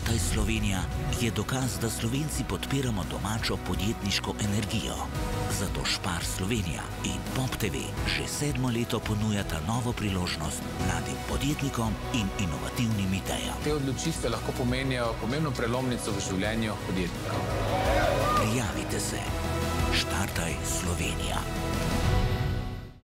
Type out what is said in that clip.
Štartaj Slovenija je dokaz, da Slovenci podpiramo domačo podjetniško energijo. Zato Spar Slovenija in POP TV že 7. leto ponujata novo priložnost mladim podjetnikom in inovativnim idejam. Te odločitve lahko pomenijo pomembno prelomnico v življenju podjetnika. Prijavite se. Štartaj Slovenija.